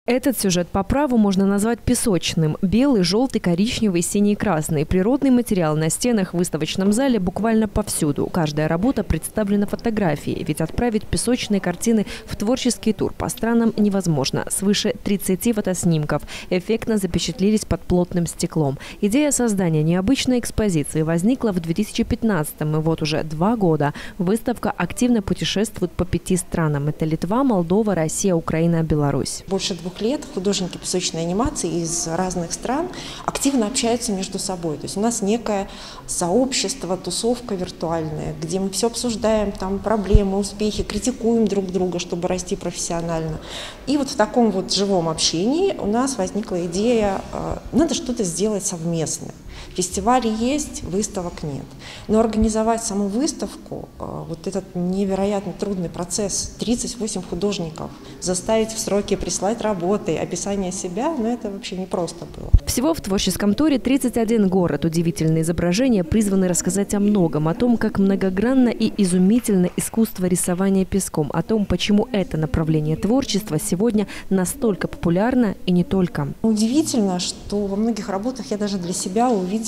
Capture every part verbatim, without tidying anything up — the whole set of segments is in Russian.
Этот сюжет по праву можно назвать песочным. Белый, желтый, коричневый, синий, красный. Природный материал на стенах в выставочном зале буквально повсюду. Каждая работа представлена фотографией, ведь отправить песочные картины в творческий тур по странам невозможно. Свыше тридцати фотоснимков эффектно запечатлелись под плотным стеклом. Идея создания необычной экспозиции возникла в две тысячи пятнадцатом, и вот уже два года выставка активно путешествует по пяти странам. Это Литва, Молдова, Россия, Украина, Беларусь. Больше двух лет художники песочной анимации из разных стран активно общаются между собой. То есть у нас некое сообщество, тусовка виртуальная, где мы все обсуждаем, там проблемы, успехи, критикуем друг друга, чтобы расти профессионально. И вот в таком вот живом общении у нас возникла идея, надо что-то сделать совместное. Фестивали есть, выставок нет. Но организовать саму выставку, вот этот невероятно трудный процесс, тридцать восемь художников, заставить в сроки прислать работы, описание себя, ну это вообще непросто было. Всего в творческом туре тридцать один город. Удивительные изображения призваны рассказать о многом, о том, как многогранно и изумительно искусство рисования песком, о том, почему это направление творчества сегодня настолько популярно и не только. Удивительно, что во многих работах я даже для себя увидела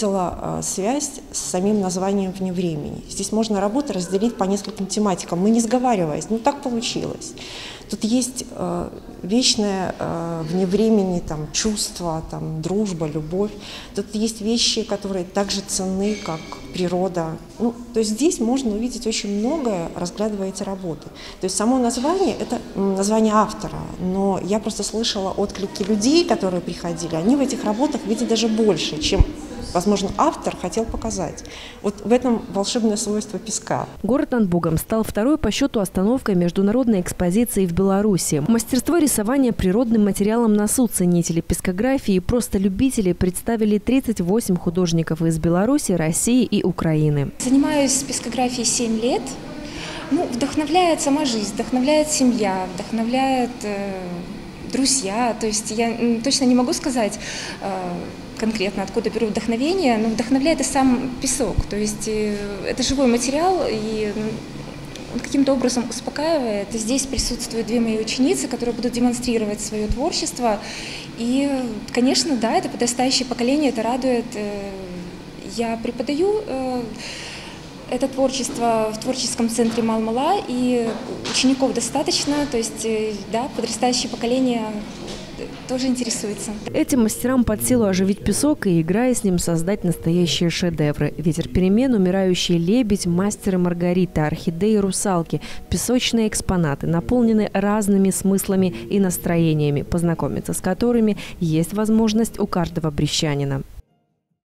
связь с самим названием «Вне времени». Здесь можно работы разделить по нескольким тематикам, мы не сговариваясь, ну так получилось. Тут есть э, вечное э, вне времени там, чувство, там, дружба, любовь. Тут есть вещи, которые также ценны, как природа. Ну, то есть здесь можно увидеть очень многое, разглядывая эти работы. То есть само название – это название автора, но я просто слышала отклики людей, которые приходили. Они в этих работах видят даже больше, чем, возможно, автор хотел показать. Вот в этом волшебное свойство песка. Город над Бугом стал второй по счету остановкой международной экспозиции в Беларуси. Мастерство рисования природным материалом на суд ценители пескографии и просто любители представили тридцать восемь художников из Беларуси, России и Украины. Занимаюсь пескографией семь лет. Ну, вдохновляет сама жизнь, вдохновляет семья, вдохновляет э, друзья. То есть я точно не могу сказать э, конкретно, откуда беру вдохновение, но вдохновляет и сам песок. То есть э, это живой материал, и он каким-то образом успокаивает. Здесь присутствуют две мои ученицы, которые будут демонстрировать свое творчество. И, конечно, да, это подрастающее поколение, это радует. Я преподаю это творчество в творческом центре Мал-Мала, и учеников достаточно, то есть, да, подрастающее поколение тоже интересуется. Этим мастерам под силу оживить песок и, играя с ним, создать настоящие шедевры. «Ветер перемен», «Умирающий лебедь», «Мастер и Маргарита», «Орхидеи и русалки». Песочные экспонаты наполнены разными смыслами и настроениями, познакомиться с которыми есть возможность у каждого брестчанина.